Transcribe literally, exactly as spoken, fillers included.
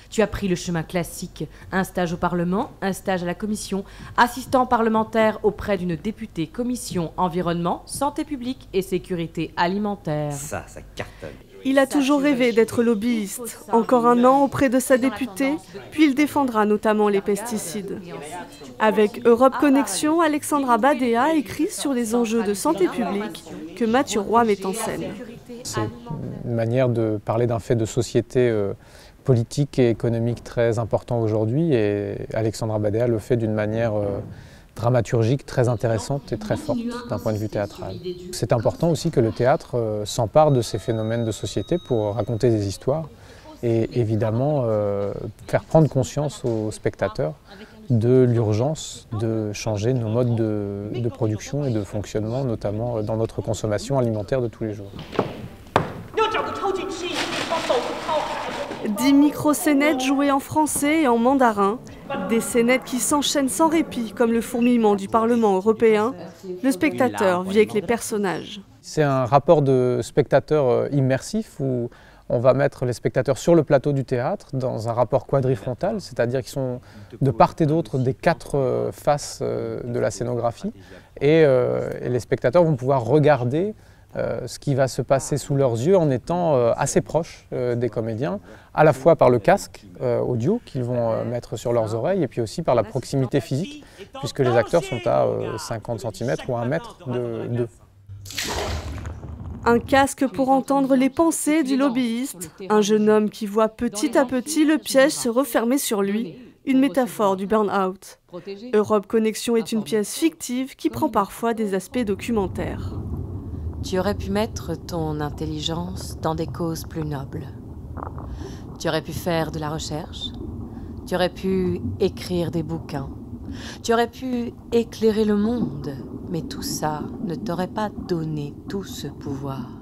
Tu as pris le chemin classique, un stage au Parlement, un stage à la Commission, assistant parlementaire auprès d'une députée Commission Environnement, Santé publique et Sécurité alimentaire. Ça, ça cartonne. Il a toujours rêvé d'être lobbyiste. Encore un an auprès de sa députée, puis il défendra notamment les pesticides. Avec Europe Connexion, Alexandra Badea écrit sur les enjeux de santé publique que Mathieu Roy met en scène. C'est une manière de parler d'un fait de société euh, politique et économique très important aujourd'hui, et Alexandra Badea le fait d'une manière euh, dramaturgique très intéressante et très forte d'un point de vue théâtral. C'est important aussi que le théâtre euh, s'empare de ces phénomènes de société pour raconter des histoires et évidemment euh, faire prendre conscience aux spectateurs de l'urgence de changer nos modes de, de production et de fonctionnement, notamment dans notre consommation alimentaire de tous les jours. Dix micro-scénettes jouées en français et en mandarin, des scénettes qui s'enchaînent sans répit, comme le fourmillement du Parlement européen. Le spectateur vit avec les personnages. C'est un rapport de spectateur immersif où on va mettre les spectateurs sur le plateau du théâtre dans un rapport quadrifrontal, c'est-à-dire qu'ils sont de part et d'autre des quatre faces de la scénographie, et, euh, et les spectateurs vont pouvoir regarder Euh, ce qui va se passer sous leurs yeux en étant euh, assez proches euh, des comédiens, à la fois par le casque euh, audio qu'ils vont euh, mettre sur leurs oreilles et puis aussi par la proximité physique, puisque les acteurs sont à euh, cinquante centimètres ou un mètre d'eux. Un casque pour entendre les pensées du lobbyiste, un jeune homme qui voit petit à petit le piège se refermer sur lui, une métaphore du burn-out. Europe Connexion est une pièce fictive qui prend parfois des aspects documentaires. Tu aurais pu mettre ton intelligence dans des causes plus nobles. Tu aurais pu faire de la recherche. Tu aurais pu écrire des bouquins. Tu aurais pu éclairer le monde. Mais tout ça ne t'aurait pas donné tout ce pouvoir.